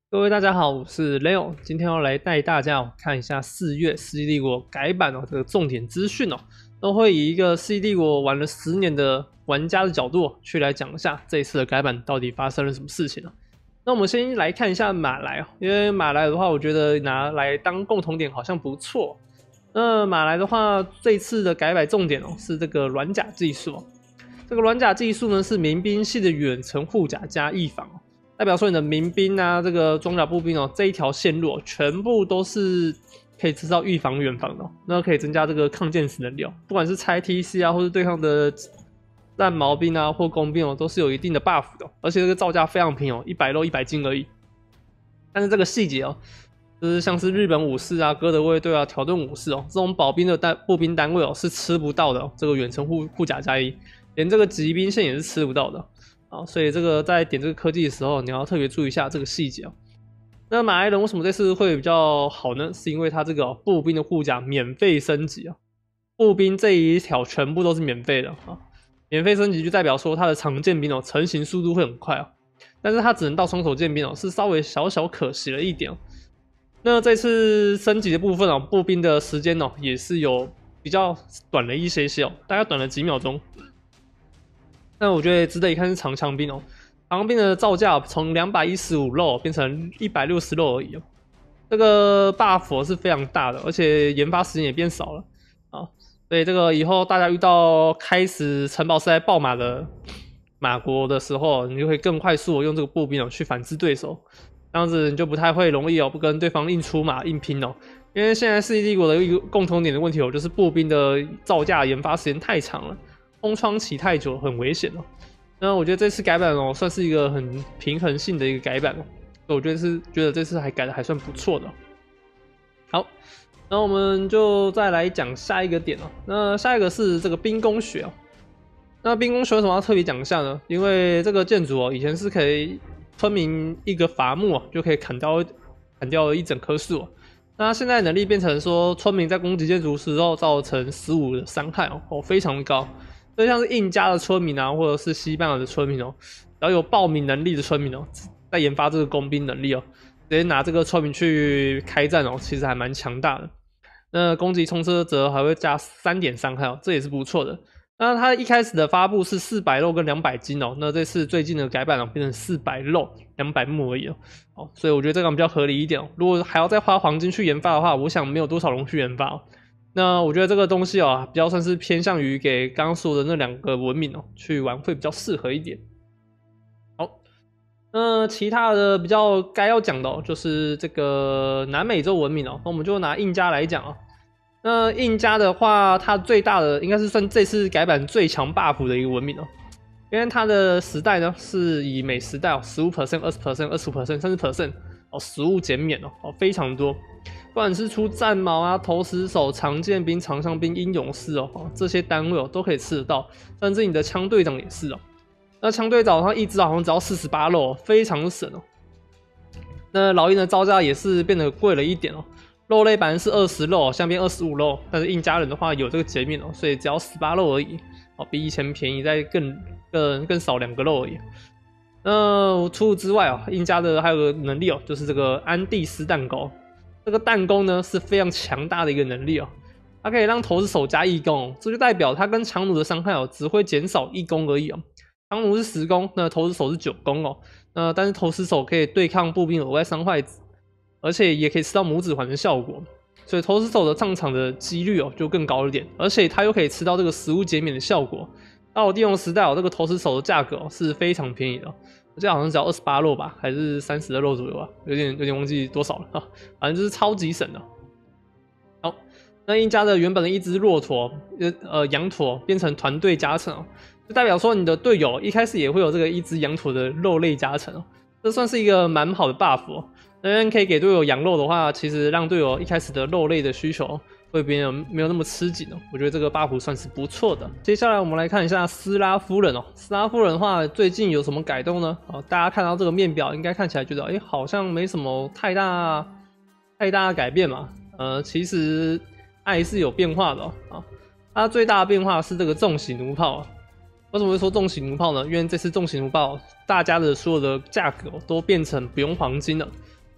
各位大家好，我是 Leo， 今天要来带大家看一下4月《世纪帝国》改版这个重点资讯都会以一个《世纪帝国》玩了10年的玩家的角度去来讲一下这一次的改版到底发生了什么事情那我们先来看一下马来因为马来的话，我觉得拿来当共同点好像不错。那马来的话，这一次的改版重点是这个软甲技术这个软甲技术呢是民兵系的远程护甲加翼防代表说你的民兵啊，这个装甲步兵这一条线路全部都是可以制造预防远防的那可以增加这个抗箭矢能力不管是拆 TC 啊，或是对抗的战矛兵啊或工兵都是有一定的 buff 的而且这个造价非常平100肉100金而已。但是这个细节就是像是日本武士啊、哥德卫队啊、条顿武士这种保兵的步兵单位是吃不到的这个远程护甲加一，连这个骑兵线也是吃不到的所以这个在点这个科技的时候，你要特别注意一下这个细节那马来人为什么这次会比较好呢？是因为他这个步兵的护甲免费升级步兵这一条全部都是免费的免费升级就代表说他的长剑兵成型速度会很快但是他只能到双手剑兵是稍微小小可惜了一点那这次升级的部分步兵的时间也是有比较短了一些大概短了几秒钟。那我觉得值得一看是长枪兵长枪兵的造价从215肉变成160肉而已这个 buff 是非常大的，而且研发时间也变少了所以这个以后大家遇到开始城堡是在爆马的马国的时候，你就会更快速的用这个步兵去反制对手，这样子你就不太会容易不跟对方硬出马硬拼因为现在世纪帝国的一个共同点的问题就是步兵的造价研发时间太长了，空窗期太久很危险那我觉得这次改版算是一个很平衡性的一个改版所以我觉得这次还改的还算不错的好，那我们就再来讲下一个点那下一个是这个兵工学那兵工学为什么要特别讲一下呢？因为这个建筑以前是可以村民一个伐木就可以砍掉一整棵树那现在能力变成说村民在攻击建筑时候造成15的伤害非常高。所以像是印加的村民啊，或者是西班牙的村民只要有报名能力的村民在研发这个工兵能力直接拿这个村民去开战其实还蛮强大的。那攻击冲车则还会加3点伤害这也是不错的。那它一开始的发布是400肉跟200金那这次最近的改版变成400肉200木而已所以我觉得这个比较合理一点如果还要再花黄金去研发的话，我想没有多少人去研发那我觉得这个东西比较算是偏向于给刚刚说的那2个文明去玩会比较适合一点。好，那其他的比较该要讲的就是这个南美洲文明那我们就拿印加来讲那印加的话，它最大的应该是算这次改版最强 buff 的一个文明因为它的时代呢是以每时代15% 20% 25% 30% 食物减免非常多。不管是出战矛啊、投石手、长剑兵、长枪兵、英勇士这些单位都可以吃得到，甚至你的枪队长也是那枪队长他一只好像只要48肉非常省那老鹰的造价也是变得贵了一点肉类版是20肉，现在变25肉，但是印加人的话有这个减免所以只要18肉而已比以前便宜再更少2个肉而已。那除此之外印加的还有个能力就是这个安第斯弹弓。这个弹弓呢是非常强大的一个能力它可以让投石手加1攻这就代表它跟强弩的伤害只会减少1攻而已强弩是10攻，那投石手是9攻但是投石手可以对抗步兵额外伤害，而且也可以吃到拇指环的效果，所以投石手的上场的几率就更高一点，而且它又可以吃到这个食物减免的效果。到了帝王时代这个投石手的价格是非常便宜的我记得好像只要28肉吧，还是30的肉左右有点忘记多少了反正就是超级省的。好，那印加的原本的一只骆驼羊驼变成团队加成就代表说你的队友一开始也会有这个一只羊驼的肉类加成这算是一个蛮好的 buff 那边可以给队友羊肉的话，其实让队友一开始的肉类的需求会没有那么吃紧我觉得这个 buff 算是不错的。接下来我们来看一下斯拉夫人斯拉夫人的话最近有什么改动呢大家看到这个面表应该看起来觉得好像没什么太大的改变嘛其实它还是有变化的它最大的变化是这个重型弩炮为什么会说重型弩炮呢？因为这次重型弩炮大家的所有的价格都变成不用黄金了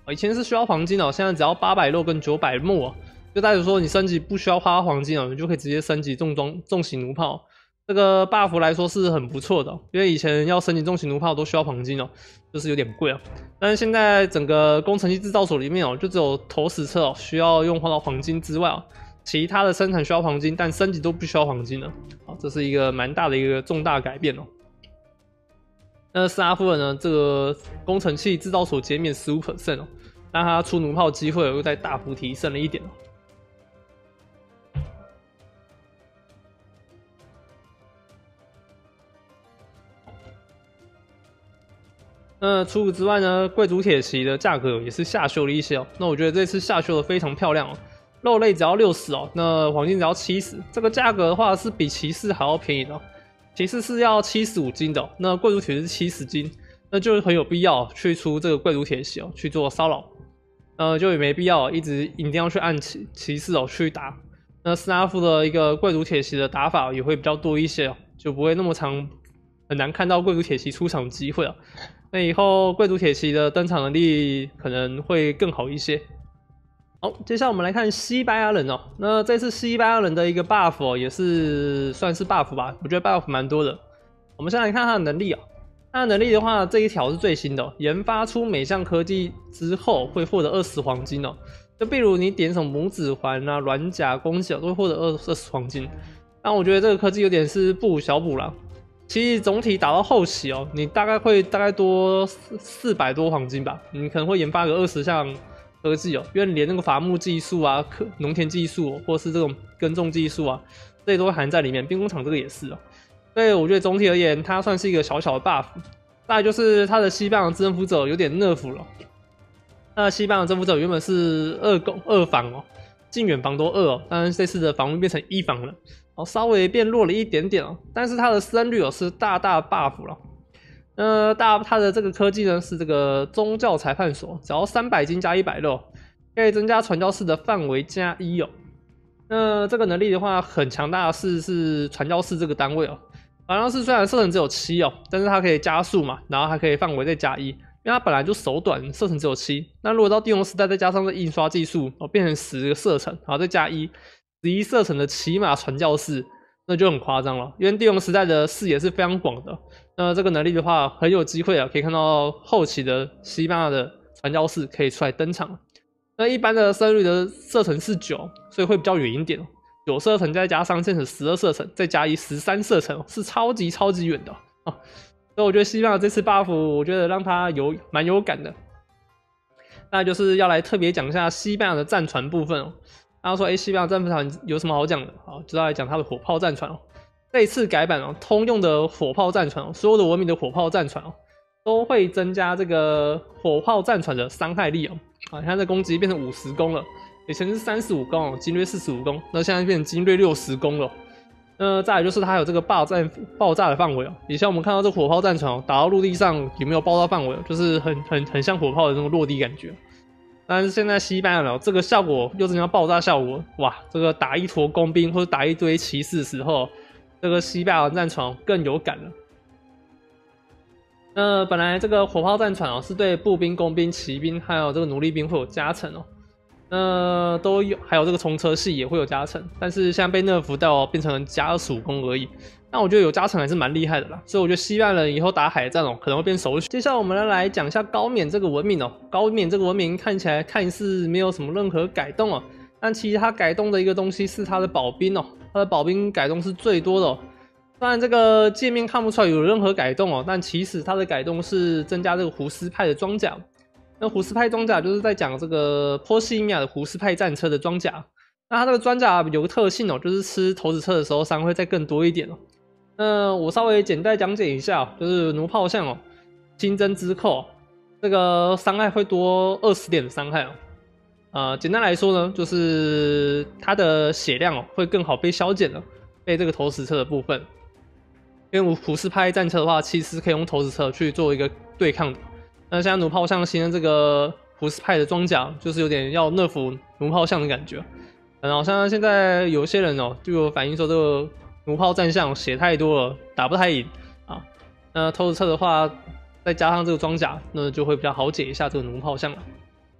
以前是需要黄金哦，现在只要800肉跟900木哦，就代表说你升级不需要花黄金哦，你就可以直接升级重型弩炮。这个 buff 来说是很不错的哦，因为以前要升级重型弩炮都需要黄金哦，就是有点贵哦。但是现在整个工程机制造所里面哦，就只有投石车哦需要用到黄金之外哦，其他的生产需要黄金，但升级都不需要黄金了。好，这是一个蛮大的一个重大改变哦。那斯拉夫人呢，这个工程器制造所减免15%哦，让他出弩炮机会又再大幅提升了一点哦。那除此之外呢，贵族铁骑的价格也是下修了一些哦。那我觉得这次下修的非常漂亮哦，肉类只要60哦，那黄金只要70，这个价格的话是比骑士还要便宜的哦。骑士是要75金的哦，那贵族铁骑是70金，那就很有必要去出这个贵族铁骑哦去做骚扰，就也没必要一定要去按骑士哦去打。那斯拉夫的一个贵族铁骑的打法也会比较多一些哦，就不会那么很难看到贵族铁骑出场的机会啊。那以后贵族铁骑的登场能力可能会更好一些。好，接下来我们来看西班牙人哦。那这次西班牙人的一个 buff 哦，也是算是 buff 吧，我觉得 buff 蛮多的。我们先来看他的能力哦。他的能力的话，这一条是最新的哦，研发出每项科技之后会获得20黄金哦。就比如你点什么拇指环啊、软甲、攻击都会获得20黄金。但我觉得这个科技有点是不无小补啦。其实总体打到后期哦，你大概多400多黄金吧，你可能会研发个20项科技哦，因为连那个伐木技术啊、农田技术、或是这种耕种技术啊，这些都会含在里面。兵工厂这个也是哦，所以我觉得总体而言，它算是一个小小的 buff。再来就是它的西班牙征服者有点 nerf 了。那西班牙征服者原本是2防哦，近远防都2哦，但是这次的防御变成1防了。哦，稍微变弱了一点点哦，但是它的胜率哦是大 buff 了。它的这个科技呢是这个宗教裁判所，只要300金加100肉，可以增加传教士的范围加1哦。那这个能力的话，很强大的是传教士这个单位哦。传教士虽然射程只有7哦，但是它可以加速嘛，然后还可以范围再加1，因为它本来就手短，射程只有7。那如果到帝王时代再加上这印刷技术哦，变成10个射程，然后再加1，11射程的骑马传教士，那就很夸张了。因为帝王时代的视野是非常广的，那这个能力的话，很有机会啊，可以看到后期的西班牙的传教士可以出来登场。那一般的胜率的射程是9，所以会比较远一点，9射程再加上变成12射程，再加13射程，是超级远的啊。所以我觉得西班牙这次 buff， 我觉得让他蛮有感的。那就是要来特别讲一下西班牙的战船部分哦。他说：“西班牙战船有什么好讲的？好，就要来讲它的火炮战船哦。这一次改版哦，通用的火炮战船哦，所有的文明的火炮战船哦，都会增加这个火炮战船的伤害力哦。啊，你看这攻击变成50攻了，以前是35攻哦，精锐45攻，那现在变成精锐60攻了。再来就是它有这个爆炸的范围哦。以前我们看到这火炮战船哦，打到陆地上有没有爆炸范围，就是很像火炮的那种落地感觉。”但是现在西班牙这个效果又增加爆炸效果，哇！这个打一坨工兵或者打一堆骑士的时候，这个西班牙战船更有感了。本来这个火炮战船哦，是对步兵、工兵、骑兵还有这个奴隶兵会有加成哦。都有，还有这个冲车系也会有加成，但是现在被nerf到变成加25攻而已。那我觉得有加成还是蛮厉害的啦，所以我觉得西班牙人以后打海战哦，可能会变首选。接下来我们来讲一下高冕这个文明哦。高冕这个文明看起来看似没有什么任何改动哦，但其实它改动的一个东西是它的保兵哦，它的保兵改动是最多的哦。虽然这个界面看不出来有任何改动哦，但其实它的改动是增加这个胡斯派的装甲。那胡斯派装甲就是在讲这个波西米亚的胡斯派战车的装甲。那它这个装甲有个特性哦，就是吃投掷车的时候伤会再更多一点哦。我稍微简单讲解一下，就是弩炮项哦，新增之后，这个伤害会多20点的伤害哦。简单来说呢，就是它的血量哦会更好被削减了，被这个投石车的部分。因为胡斯派战车的话，其实可以用投石车去做一个对抗的。那像弩炮项新增这个胡斯派的装甲，就是有点要nerf弩炮项的感觉。好像现在有些人哦，就有反映说这个弩炮战象血太多了，打不太赢啊。那投石车的话，再加上这个装甲，那就会比较好解一下这个弩炮项了。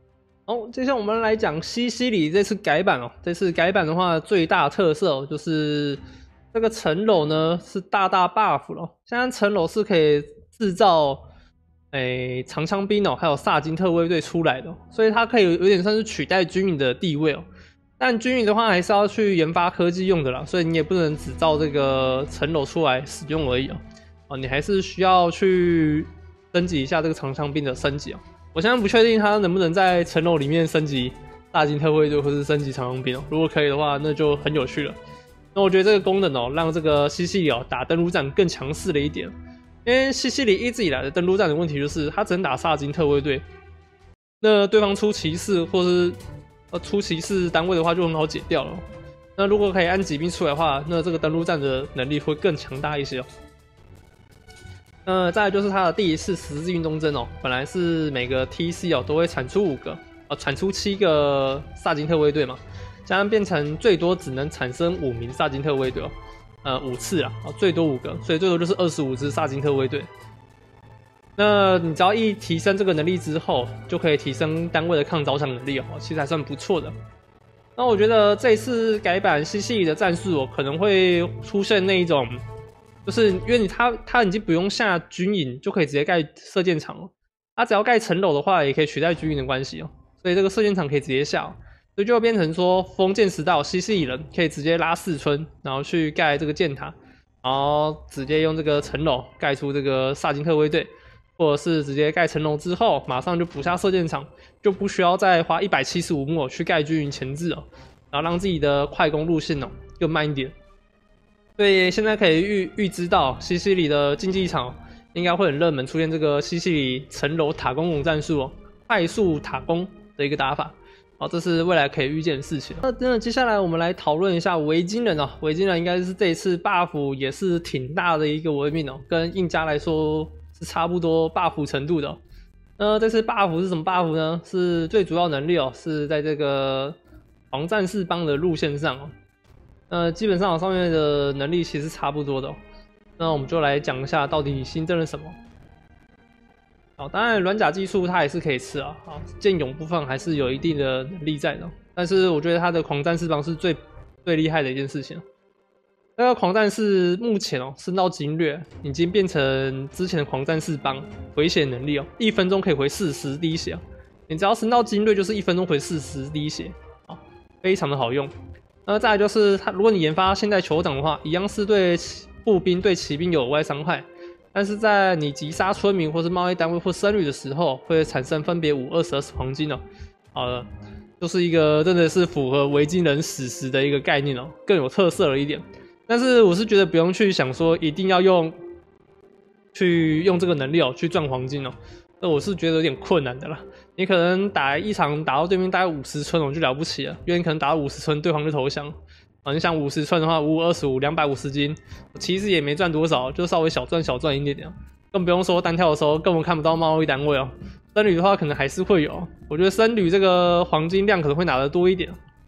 好，接下来我们来讲西西里这次改版哦。这次改版的话，最大特色哦，就是这个城楼呢是大 buff 了。现在城楼是可以制造长枪兵哦，还有萨金特卫队出来的，所以它可以有点算是取代军营的地位哦。但军营的话还是要去研发科技用的啦，所以你也不能只造这个城楼出来使用而已哦。你还是需要去升级一下这个长枪兵的升级哦。我现在不确定它能不能在城楼里面升级大金特卫队或是升级长枪兵哦。如果可以的话，那就很有趣了。那我觉得这个功能哦，让这个西西里哦打登陆战更强势了一点。因为西西里一直以来的登陆战的问题就是它只能打萨金特卫队，那对方出骑士或是出骑士单位的话就很好解掉了。那如果可以按骑兵出来的话，那这个登陆战的能力会更强大一些哦。再来就是它的第一次十字运动阵哦，本来是每个 TC 哦都会产出5个，产出7个萨金特卫队嘛，现在变成最多只能产生5名萨金特卫队哦，5次啦，最多5个，所以最多就是25支萨金特卫队。那你只要一提升这个能力之后，就可以提升单位的抗着想能力哦，其实还算不错的。那我觉得这一次改版西西里的战术可能会出现那一种，就是因为他已经不用下军营就可以直接盖射箭场了，他只要盖城楼的话，也可以取代军营的关系哦，所以这个射箭场可以直接下所以就会变成说封建时代西西里人可以直接拉4村，然后去盖这个箭塔，然后直接用这个城楼盖出这个萨金特卫队。或者是直接盖城楼之后，马上就补下射箭场，就不需要再花175墨去盖军营前置然后让自己的快攻路线更慢一点。所以现在可以预知到西西里的竞技场应该会很热门，出现这个西西里城楼塔攻战术快速塔攻的一个打法。这是未来可以预见的事情。那接下来我们来讨论一下维京人维京人应该是这一次 buff 也是挺大的一个文明跟印加来说是差不多 buff 程度的这次 buff 是什么 buff 呢？是最主要能力是在这个狂战士帮的路线上基本上上面的能力其实差不多的那我们就来讲一下到底新增了什么。当然软甲技术它也是可以吃剑勇部分还是有一定的能力在的，但是我觉得它的狂战士帮是最厉害的一件事情。那个狂战士目前升到精锐已经变成之前的狂战士帮回血能力1分钟可以回40滴血你只要升到精锐就是1分钟回40滴血非常的好用。再来就是如果你研发现代酋长的话，一样是对步兵对骑兵有额外伤害，但是在你击杀村民或是贸易单位或僧侣的时候，会产生分别5、20黄金就是一个真的是符合维京人史实的一个概念更有特色了一点。但是我是觉得不用去想说一定要用这个能力去赚黄金那我是觉得有点困难的啦。你可能打一场打到对面大概50村就了不起了，因为你可能打到50村对方就投降你想50村的话，55、25、250金，其实也没赚多少，就稍微小赚一点点，更不用说单挑的时候根本看不到贸易单位僧侣的话可能还是会有，我觉得僧侣这个黄金量可能会拿得多一点。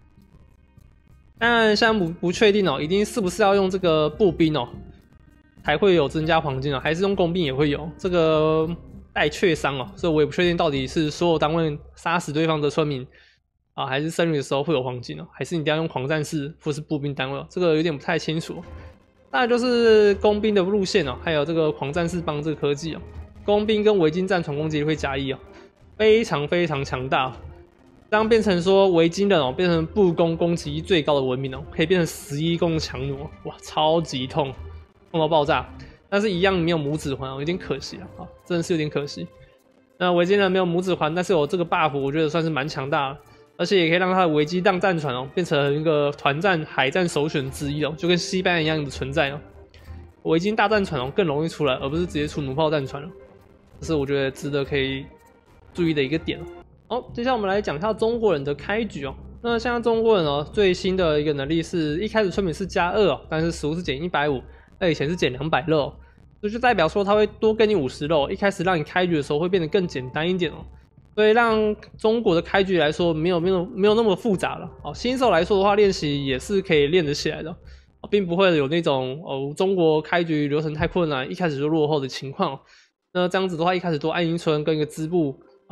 但现在不确定一定是不是要用这个步兵才会有增加黄金还是用工兵也会有这个待确伤所以我也不确定到底是所有单位杀死对方的村民还是僧侣的时候会有黄金还是你一定要用狂战士或是步兵单位这个有点不太清楚。当然就是工兵的路线还有这个狂战士帮这个科技工兵跟维京战船攻击力会加1非常非常强大这样变成说维京人变成步攻攻击最高的文明可以变成11攻强弩哇，超级痛到爆炸。但是一样没有拇指环有点可惜真的是有点可惜。那维京人没有拇指环，但是有这个 buff 我觉得算是蛮强大的，而且也可以让他的维基荡战船变成一个团战海战首选之一就跟西班牙一样的存在维京大战船更容易出来，而不是直接出弩炮战船这是我觉得值得可以注意的一个点好，接下来我们来讲一下中国人的开局那现在中国人最新的一个能力是一开始村民是加2但是食物是减150，那以前是减200肉这就代表说它会多给你50肉，一开始让你开局的时候会变得更简单一点所以让中国的开局来说没有那么复杂了新手来说的话练习也是可以练得起来的并不会有那种中国开局流程太困难一开始就落后的情况那这样子的话一开始多暗音村跟一个织布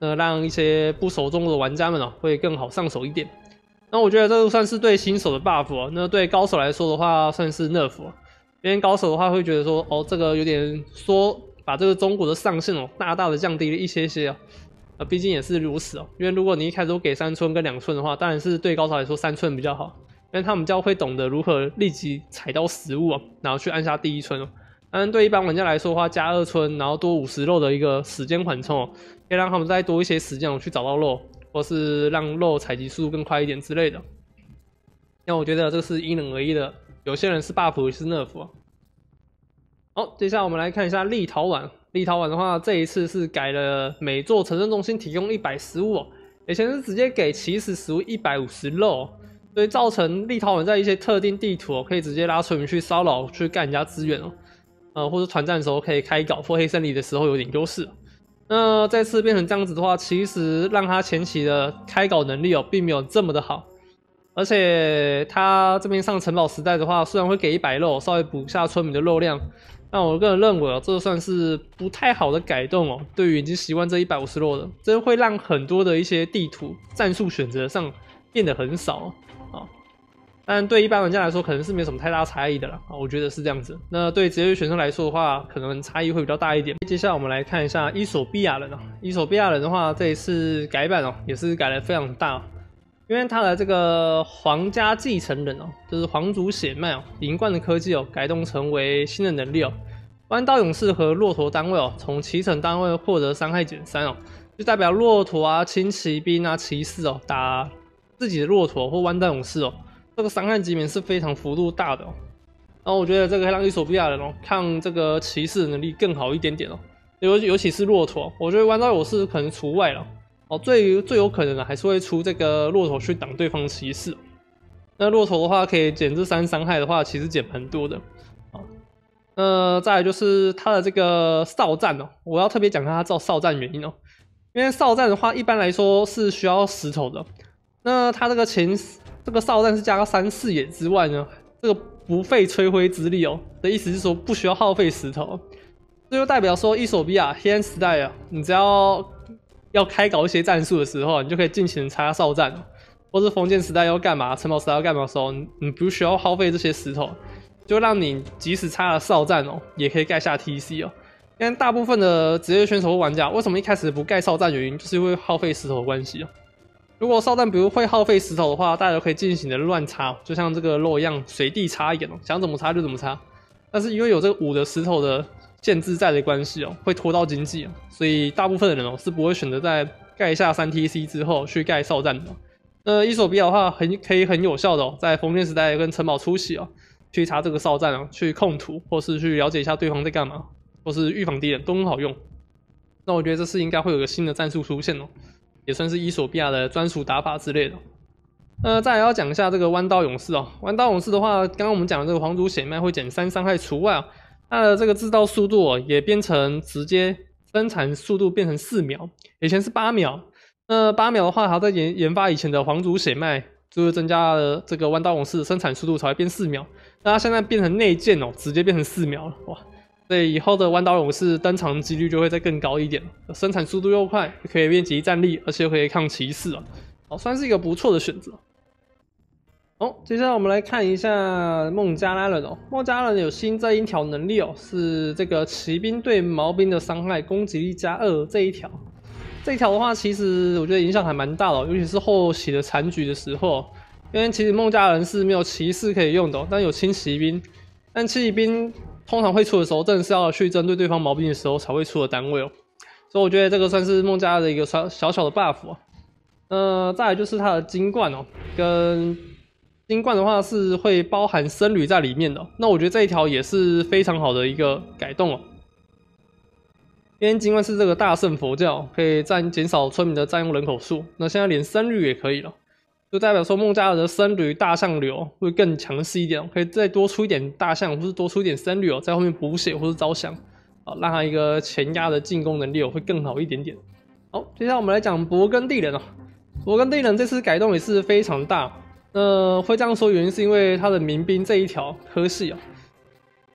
让一些不熟中的玩家们会更好上手一点。那我觉得这个算是对新手的 buff 哦，那对高手来说的话算是 nerf 哦。因为高手的话会觉得说，这个有点把这个中国的上限大大的降低了一些些毕竟也是如此哦。因为如果你一开始都给3寸跟2寸的话，当然是对高手来说3寸比较好，因为他们比较会懂得如何立即踩到食物然后去按下第1寸当然对一般玩家来说的话，加2寸，然后多50肉的一个时间缓冲可以让他们再多一些时间去找到肉，或是让肉采集速度更快一点之类的。那我觉得这是因人而异的，有些人是 buff， 有些是 nerf好，接下来我们来看一下立陶宛。立陶宛的话，这一次是改了每座城镇中心提供100食物以前是直接给起始食物150肉所以造成立陶宛在一些特定地图可以直接拉村民去骚扰、去干人家资源或者团战的时候可以开搞或黑森林的时候有点优势。那这次变成这样子的话，其实让他前期的开搞能力并没有这么的好。而且他这边上城堡时代的话，虽然会给100肉，稍微补下村民的肉量，但我个人认为这算是不太好的改动对于已经习惯这150肉的，这会让很多的一些地图战术选择上变得很少但对一般玩家来说，可能是没有什么太大差异的啦我觉得是这样子。那对职业选手来说的话，可能差异会比较大一点。接下来我们来看一下伊索比亚人伊索比亚人的话，这一次改版也是改得非常大因为他的这个皇家继承人就是皇族血脉银冠的科技改动成为新的能力弯刀勇士和骆驼单位从骑乘单位获得伤害减3就代表骆驼轻骑兵骑士打自己的骆驼或弯刀勇士这个伤害级免是非常幅度大的然后我觉得这个可以让伊索比亚人抗这个骑士的能力更好一点点尤其是骆驼，我觉得弯刀勇士可能除外了最有可能的还是会出这个骆驼去挡对方骑士。那骆驼的话可以减这3伤害的话，其实减蛮多的。再来就是它的这个哨战我要特别讲一下它哨战原因因为哨战的话一般来说是需要石头的，那它这个哨战是加个3视野之外呢，这个不费吹灰之力的意思是说不需要耗费石头，这就代表说伊索比亚黑暗时代你只要开搞一些战术的时候，你就可以尽情插哨战或是封建时代要干嘛、城堡时代要干嘛的时候，你不需要耗费这些石头，就让你即使插了哨战也可以盖下 TC因为大部分的职业选手或玩家为什么一开始不盖哨战，原因就是因为耗费石头的关系如果哨战比如会耗费石头的话，大家都可以尽情的乱插，就像这个肉一样随地插一点想怎么插就怎么插。但是因为有这个5的石头的限制在的关系会拖到经济所以大部分的人是不会选择在盖下3TC 之后去盖哨战的。伊索比亚的话可以很有效的在封建时代跟城堡初期去插这个哨战去控图，或是去了解一下对方在干嘛，或是预防敌人都很好用。那我觉得这次应该会有个新的战术出现也算是伊索比亚的专属打法之类的。再来要讲一下这个弯刀勇士弯刀勇士的话，刚刚我们讲的这个皇族血脉会减3伤害除外它的这个制造速度也变成直接生产速度变成4秒，以前是8秒。那8秒的话，还要再研发以前的皇族血脉，就是增加了这个弯刀勇士的生产速度才会变4秒。那它现在变成内建直接变成4秒了，哇！所以以后的弯刀勇士登场几率就会再更高一点，生产速度又快，可以练级战力，而且可以抗骑士算是一个不错的选择。接下来我们来看一下孟加拉人孟加拉人有新增一条能力是这个骑兵对毛兵的伤害攻击力加2这一条。这一条的话，其实我觉得影响还蛮大的尤其是后期的残局的时候，因为其实孟加拉人是没有骑士可以用的但有轻骑兵，但轻骑兵通常会出的时候，真的是要去针对对方毛兵的时候才会出的单位所以我觉得这个算是孟加拉的一个小小的 buff 再来就是它的金冠跟金冠的话是会包含僧侣在里面的，那我觉得这一条也是非常好的一个改动因为金冠是这个大圣佛教，可以减少村民的占用人口数，那现在连僧侣也可以了，就代表说孟加拉的僧侣大象流会更强势一点，可以再多出一点大象，或是多出一点僧侣在后面补血或是招降让他一个前压的进攻能力会更好一点点。好，接下来我们来讲勃艮第人勃艮第人这次改动也是非常大。会这样说原因是因为他的民兵这一条科系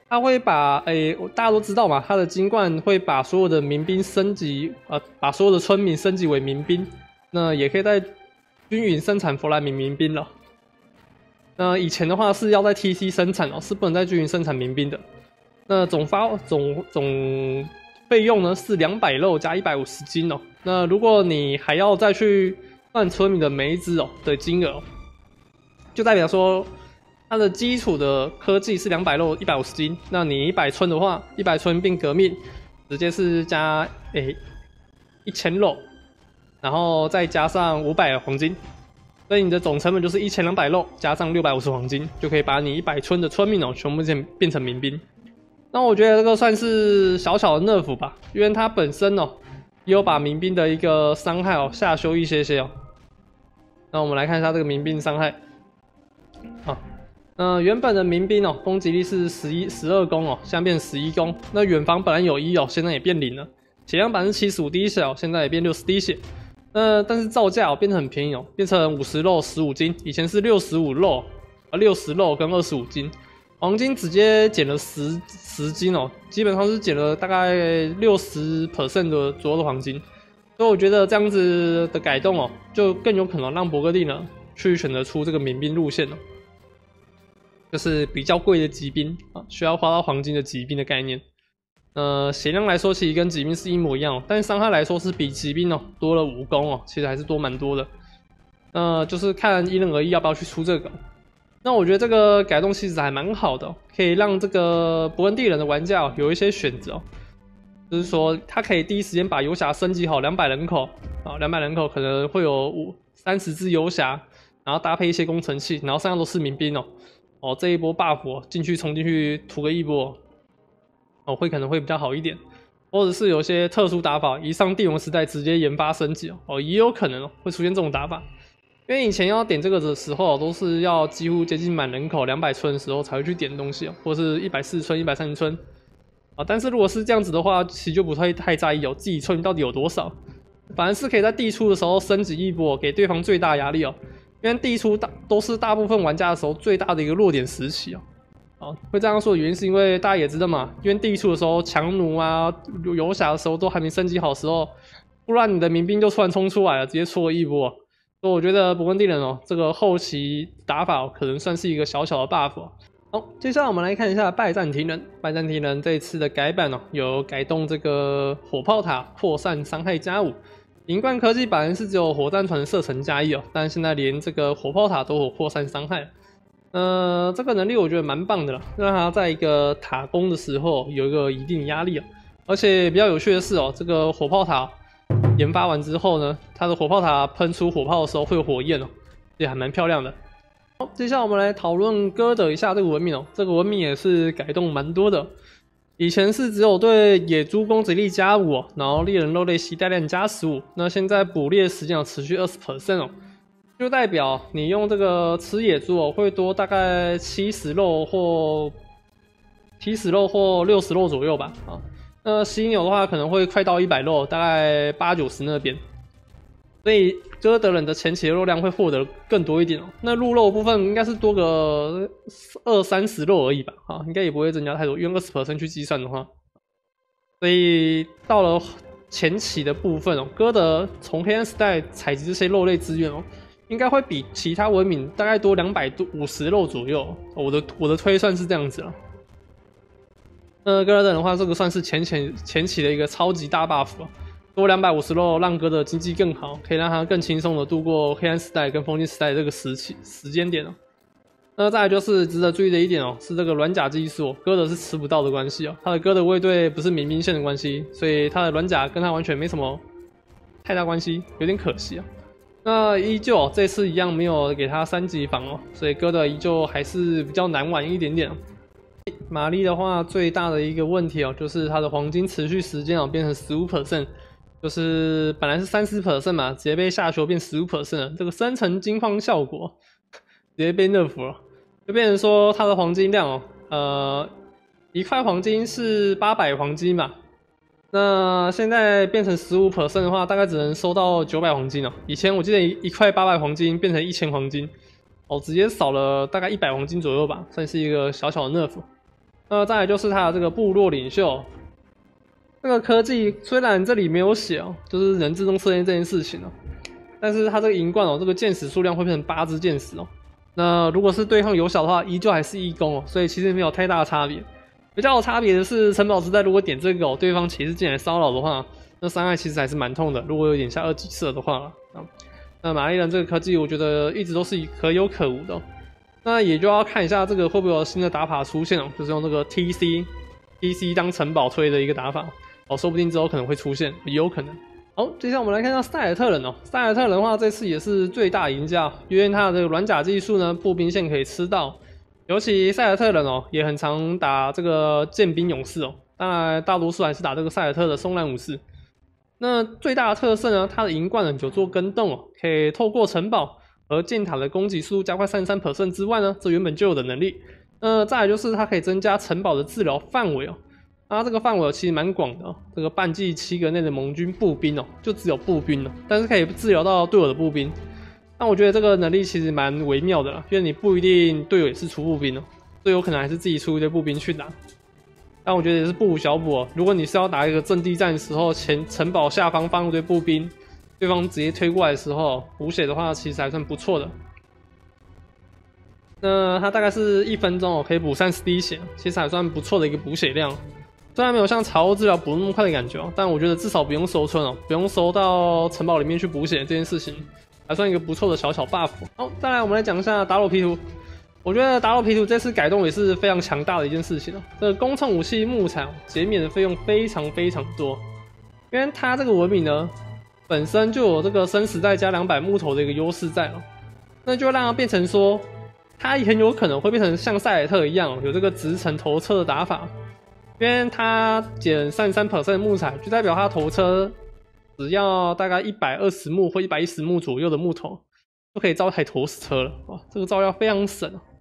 他会把大家都知道嘛，他的金冠会把所有的民兵升级，把所有的村民升级为民兵，那也可以在均匀生产弗莱明民兵了。那以前的话是要在 TC 生产哦，是不能在均匀生产民兵的。那总费用呢是200肉加150金哦。那如果你还要再去算村民的每一只的金额，就代表说它的基础的科技是200肉150金。那你100村的话，100村并革命，直接是加1000肉，然后再加上500黄金，所以你的总成本就是1200肉加上650黄金，就可以把你100村的村民全部变成民兵。那我觉得这个算是小小的 nerf 吧，因为它本身也有把民兵的一个伤害下修一些些。那我们来看一下这个民兵伤害。原本的民兵攻击力是12攻现在变11攻。那远防本来有1现在也变0了。血量75%滴血现在也变60滴血。但是造价变得很便宜变成50肉15金，以前是65肉，60肉跟25金。黄金直接减了10金基本上是减了大概60% 的左右的黄金，所以我觉得这样子的改动就更有可能让伯格第呢去选择出这个民兵路线就是比较贵的骑兵需要花到黄金的骑兵的概念。血量来说其实跟骑兵是一模一样但是伤害来说是比骑兵多了5攻其实还是多蛮多的。就是看因人而异要不要去出这个。那我觉得这个改动其实还蛮好的可以让这个伯恩第人的玩家有一些选择就是说他可以第一时间把游侠升级好200人口200人口可能会有30只游侠，然后搭配一些工程器，然后剩下都是民兵这一波 buff 进去冲进去涂个一波可能会比较好一点，或者是有些特殊打法一上帝王时代直接研发升级也有可能会出现这种打法。因为以前要点这个的时候都是要几乎接近满人口200村的时候才会去点东西或是140村130村但是如果是这样子的话其实就不会太在意自己村到底有多少，反而是可以在地出的时候升级一波给对方最大压力因为地出都是大部分玩家的时候最大的一个弱点时期会这样说的原因是因为大家也知道嘛，因为地出的时候强弩游侠的时候都还没升级好的时候，不然你的民兵就突然冲出来了直接戳了一波所以我觉得伯恩第人这个后期打法可能算是一个小小的 buff 好，接下来我们来看一下拜占庭人。拜占庭人这一次的改版有改动这个火炮塔扩散伤害加5。银冠科技本来是只有火弹团射程加1但现在连这个火炮塔都有扩散伤害。这个能力我觉得蛮棒的啦，让它在一个塔攻的时候有一个一定压力而且比较有趣的是这个火炮塔研发完之后呢，它的火炮塔喷出火炮的时候会有火焰也还蛮漂亮的。好，接下来我们来讨论哥德一下这个文明这个文明也是改动蛮多的。以前是只有对野猪攻击力加5然后猎人肉类携带量加15，那现在捕猎时间持续 20% 就代表你用这个吃野猪会多大概70肉或60肉左右吧那犀牛的话可能会快到100肉，大概80-90那边，所以哥德人的前期的肉量会获得更多一点那鹿肉的部分应该是多个20-30肉而已吧应该也不会增加太多，用 20% 去计算的话。所以到了前期的部分哥德从黑暗时代采集这些肉类资源应该会比其他文明大概多250肉左右我的推算是这样子哥德人的话这个算是前期的一个超级大 buff 多250肉让哥德经济更好，可以让他更轻松的度过黑暗时代跟封建时代这个时间点那再来就是值得注意的一点是这个软甲技术哥德是吃不到的关系他的哥德卫队不是民兵线的关系，所以他的软甲跟他完全没什么太大关系，有点可惜那依旧这次一样没有给他3级防所以哥德依旧还是比较难玩一点点玛丽的话最大的一个问题就是它的黄金持续时间变成 15%， 就是本来是 30% 嘛，直接被下修变 15% 了，这个生成金矿效果直接被 nerf 了，就变成说它的黄金量一块黄金是800黄金嘛，那现在变成 15% 的话大概只能收到900黄金以前我记得一块800黄金变成1000黄金直接少了大概100黄金左右吧，算是一个小小的 nerf。 再来就是他的这个部落领袖，这个科技虽然这里没有写哦，就是人自动射箭这件事情哦，但是它这个银冠哦，这个箭矢数量会变成8支箭矢哦。那如果是对抗有小的话，依旧还是1攻哦，所以其实没有太大的差别。比较有差别的是，城堡时代如果点这个哦，对方骑士进来骚扰的话，那伤害其实还是蛮痛的。如果有点下2级射的话那玛丽人这个科技，我觉得一直都是可有可无的哦。那也就要看一下这个会不会有新的打法出现哦，就是用这个 TC 当城堡推的一个打法哦，说不定之后可能会出现，也有可能。好，接下来我们来看一下塞尔特人哦。塞尔特人的话，这次也是最大赢家，因为他的这个软甲技术呢，步兵线可以吃到。尤其塞尔特人哦，也很常打这个剑兵勇士哦。当然，大多数还是打这个塞尔特的松兰武士。那最大的特色呢，它的银冠有做跟动哦，可以透过城堡和箭塔的攻击速度加快33% 之外呢，这原本就有的能力。再来就是它可以增加城堡的治疗范围哦。它这个范围其实蛮广的哦，这个半季7个内的盟军步兵哦，就只有步兵哦，但是可以治疗到队友的步兵。但我觉得这个能力其实蛮微妙的啦，因为你不一定队友也是出步兵哦，队友可能还是自己出一堆步兵去打。但我觉得也是不无小补哦。如果你是要打一个阵地战的时候，城堡下方放一堆步兵，对方直接推过来的时候，补血的话其实还算不错的。那它大概是1分钟哦，可以补30滴血，其实还算不错的一个补血量。虽然没有像草欧治疗补那么快的感觉哦，但我觉得至少不用收村哦，不用收到城堡里面去补血这件事情，还算一个不错的小 buff。好，再来我们来讲一下达罗皮图。我觉得达罗皮图这次改动也是非常强大的一件事情哦。这个攻城武器木材减免的费用非常多，因为它这个文明呢本身就有这个生时代加200木头的一个优势在了，那就让它变成说，它很有可能会变成像塞尔特一样有这个直城头车的打法。因为它减33% 的木材，就代表它头车只要大概120木或110木左右的木头，就可以造一台陀石车了。哇，这个造料非常省啊。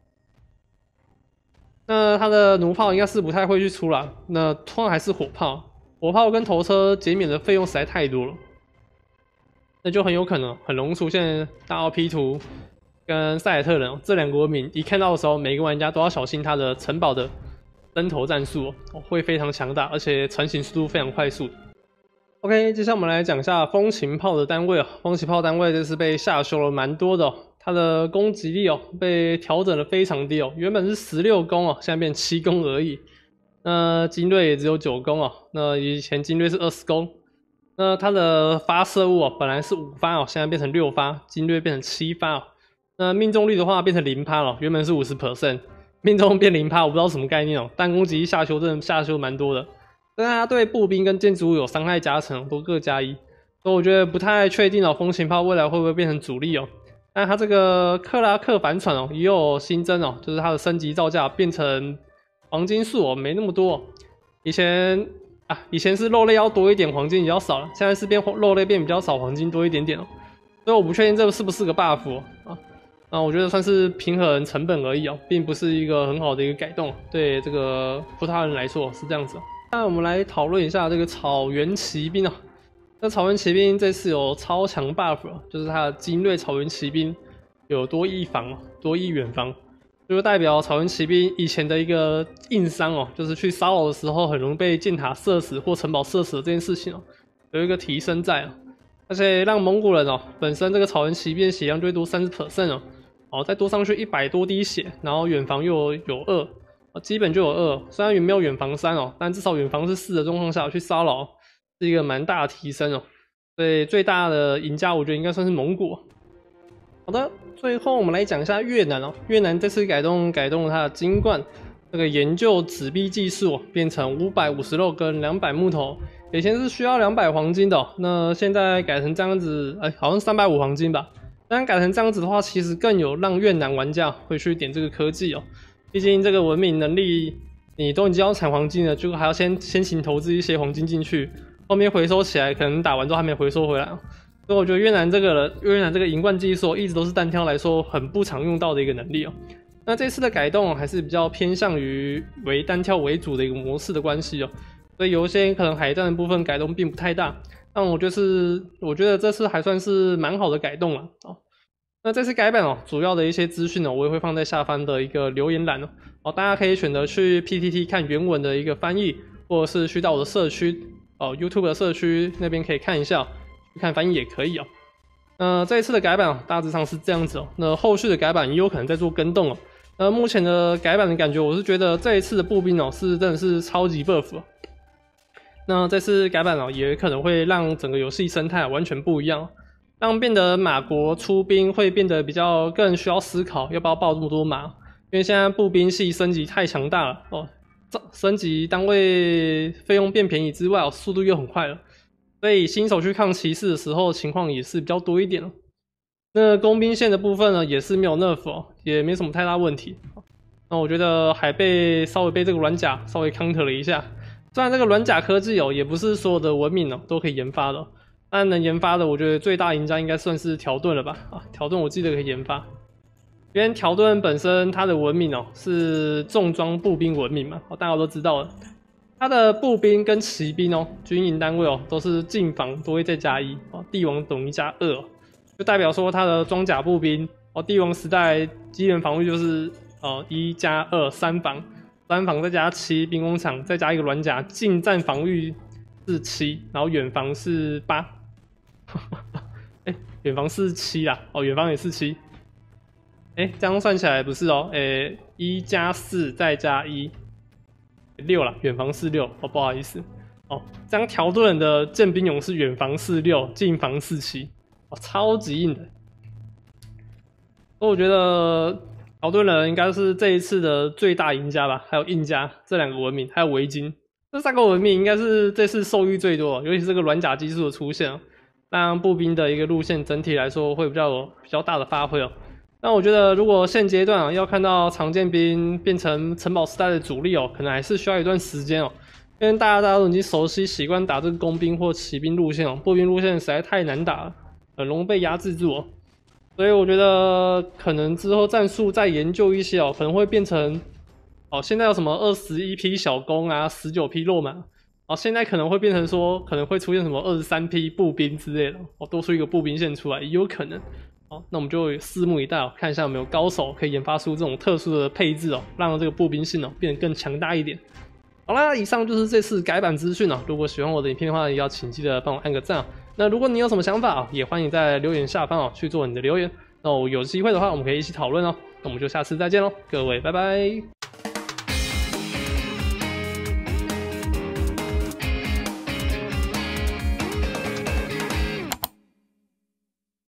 那它的弩炮应该是不太会去出啦，那通常还是火炮。火炮跟头车减免的费用实在太多了，那就很有可能很容易出现大奥 P 图跟塞尔特人这2个文明，一看到的时候，每个玩家都要小心它的城堡的灯头战术哦，会非常强大，而且成型速度非常快速。OK， 接下来我们来讲一下风琴炮的单位哦。风琴炮单位这次被下修了蛮多的哦，它的攻击力哦被调整的非常低哦，原本是16攻哦，现在变7攻而已。那精锐也只有9攻哦，那以前精锐是20攻。那它的发射物哦本来是5发哦，现在变成6发，精锐变成7发哦。那命中率的话变成0%了，原本是50%。命中变0%，我不知道什么概念哦。但攻击下修真的下修蛮多的，但它对步兵跟建筑物有伤害加成，都各加1，所以我觉得不太确定哦，风琴炮未来会不会变成主力哦？但它这个克拉克帆船哦也有新增哦，就是它的升级造价变成黄金数哦没那么多哦。以前是肉类要多一点，黄金比较少了，现在是肉类变比较少，黄金多一点点哦。所以我不确定这是不是个 buff 哦啊。那我觉得算是平衡成本而已哦，并不是一个很好的一个改动。对这个葡萄牙人来说是这样子。那我们来讨论一下这个草原骑兵啊。那草原骑兵这次有超强 buff， 就是它的精锐草原骑兵有多翼防、多翼远防，就代表草原骑兵以前的一个硬伤哦，就是去骚扰的时候很容易被箭塔射死或城堡射死的这件事情哦，有一个提升在啊。而且让蒙古人哦本身这个草原骑兵血量就会多30%哦，再多上去100多滴血，然后远防又有2，基本就有2，虽然没有远防3哦，但至少远防是4的状况下去骚扰，是一个蛮大的提升哦。所以最大的赢家我觉得应该算是蒙古。好的，最后我们来讲一下越南哦。越南这次改动了它的金冠，这个研究纸币技术变成550肉跟200木头，以前是需要200黄金的哦，那现在改成这样子，好像350黄金吧。但改成这样子的话，其实更有让越南玩家会去点这个科技哦。毕竟这个文明能力，你都已经要产黄金了，就还要先行投资一些黄金进去，后面回收起来，可能打完之后还没回收回来。所以我觉得越南这个银冠技术一直都是单挑来说很不常用到的一个能力哦。那这次的改动还是比较偏向于为单挑为主的一个模式的关系哦。所以有一些可能海战的部分改动并不太大。但我觉得这次还算是蛮好的改动了哦。那这次改版哦，主要的一些资讯呢，我也会放在下方的一个留言栏哦。 哦，大家可以选择去 PTT 看原文的一个翻译，或者是去到我的社区YouTube 的社区那边可以看一下，去看翻译也可以哦。这一次的改版大致上是这样子哦。那后续的改版也有可能在做更动哦。目前的改版的感觉，我是觉得这一次的步兵是真的是超级 buff 哦。那这次改版也可能会让整个游戏生态完全不一样，让变得马国出兵会变得比较更需要思考要不要报这么多马，因为现在步兵系升级太强大了哦，升级单位费用变便宜之外速度又很快了，所以新手去抗骑士的时候情况也是比较多一点。那工兵线的部分呢也是没有 nerf也没什么太大问题。那我觉得还稍微被这个软甲稍微 counter 了一下。虽然这个软甲科技也不是所有的文明都可以研发的，但能研发的，我觉得最大赢家应该算是条顿了吧？条顿我记得可以研发，因为条顿本身它的文明是重装步兵文明嘛，大家都知道了，它的步兵跟骑兵军营单位都是进防都会再加1，帝王等于加2，就代表说它的装甲步兵帝王时代基本防御就是1加2 3防。3防再加7，兵工厂再加一个软甲，近战防御是7，然后远防是8。远防是7啦，远防也是7。这样算起来不是1加4再加1，6啦，远防是6，不好意思。这样条顿的剑兵勇士远防是6，近防是7，超级硬的。所以我觉得。条顿人应该是这一次的最大赢家吧，还有印加这2个文明，还有维京这3个文明应该是这次受益最多，尤其是这个软甲技术的出现，让步兵的一个路线整体来说会比较大的发挥但我觉得如果现阶段要看到长剑兵变成城堡时代的主力可能还是需要一段时间因为大家都已经熟悉习惯打这个工兵或骑兵路线步兵路线实在太难打了，很容易被压制住所以我觉得可能之后战术再研究一些可能会变成现在有什么21匹小弓啊，19匹肉马现在可能会变成说可能会出现什么23匹步兵之类的多出一个步兵线出来也有可能那我们就拭目以待看一下有没有高手可以研发出这种特殊的配置让这个步兵性变得更强大一点。好啦，以上就是这次改版资讯如果喜欢我的影片的话，也要请记得帮我按个赞那如果你有什么想法也欢迎在留言下方去做你的留言。那有机会的话，我们可以一起讨论那我们就下次再见咯，各位拜拜。